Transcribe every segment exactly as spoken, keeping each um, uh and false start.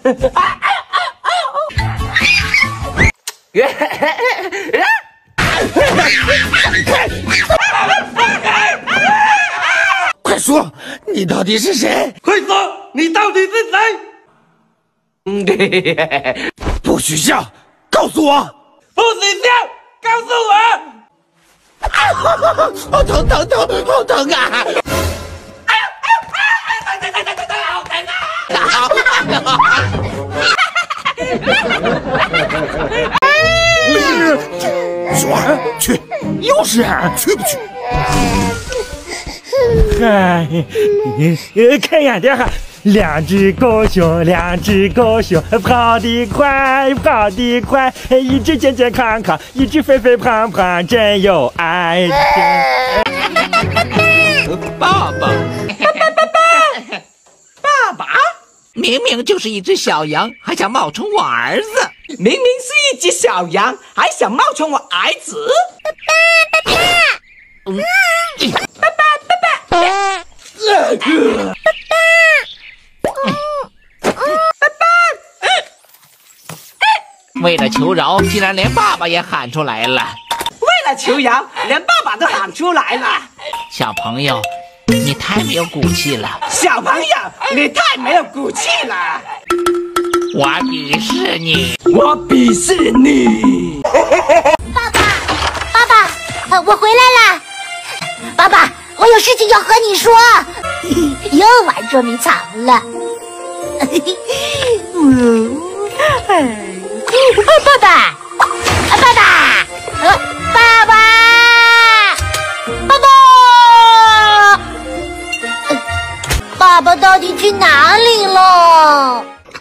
快说，你到底是谁？ 快说，你到底是谁？ 嗯，不许笑，告诉我！ 不许笑，告诉我！ 啊，好疼疼疼，好疼啊！ 哎呀，哎呀，哎呀，疼疼疼疼疼，好疼啊！说去，又是去不去？ 嗨，看样的哈，两只狗熊，两只狗熊，跑得快，跑得快，一只健健康康，一只肥肥胖胖，真有爱。 爸爸，爸爸，爸爸，爸爸，明明就是一只小羊，还想冒充我儿子。 明明是一只小羊，还想冒充我儿子。爸爸，爸爸，嗯，爸爸，爸爸，爸爸，爸爸， 为了求饶，竟然连爸爸也喊出来了。 为了求饶，连爸爸都喊出来了。 小朋友，你太没有骨气了。 小朋友，你太没有骨气了。 我鄙视你！ 我鄙视你！ 爸爸，爸爸，呃，我回来了。爸爸，我有事情要和你说。又玩捉迷藏了。嗯，爸爸，爸爸，呃，爸爸，爸爸，呃，爸爸到底去哪里了？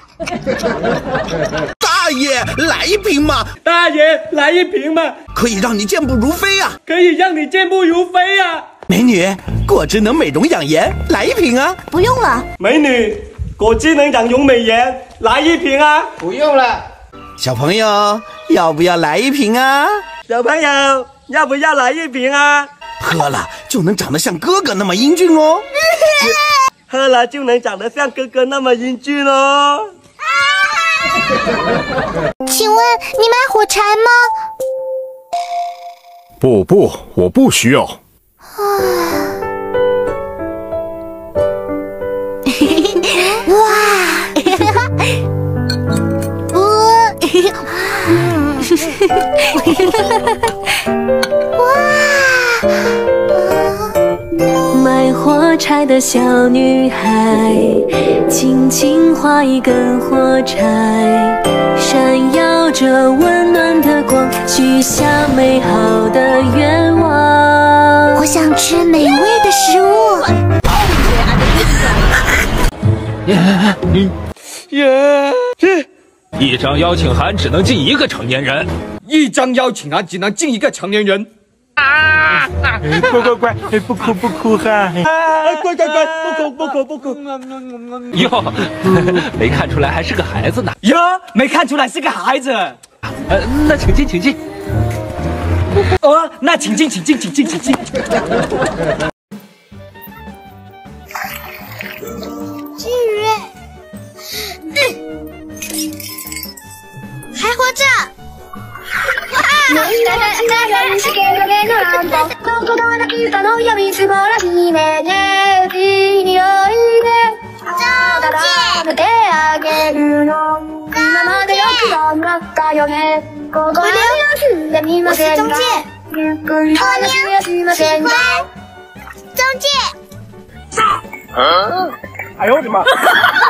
大爷，来一瓶嘛！ 大爷，来一瓶嘛！ 可以让你健步如飞啊！ 可以让你健步如飞啊！ 美女，果汁能美容养颜，来一瓶啊！ 不用了。 美女，果汁能养容美颜，来一瓶啊！ 不用了。 小朋友，要不要来一瓶啊？ 小朋友，要不要来一瓶啊？ 喝了就能长得像哥哥那么英俊哦！ 喝了就能长得像哥哥那么英俊哦！ 请问你买火柴吗？ 不不，我不需要。 哇！ 卖火柴的小女孩，轻轻划一根火柴，闪耀着温暖的光，许下美好的愿望。 我想吃美味的食物。 耶！ 一张邀请函只能进一个成年人， 一张邀请函只能进一个成年人。 啊！乖乖乖，不哭不哭哈！ 啊，乖乖乖，不哭不哭不哭。 哟，没看出来还是个孩子呢。 哟，没看出来是个孩子。 呃，那请进，请进。 哦，那请进，请进，请进，请进。 巨人，嗯，还活着。我是中介，二娘喜欢中介。 哎呦我的妈！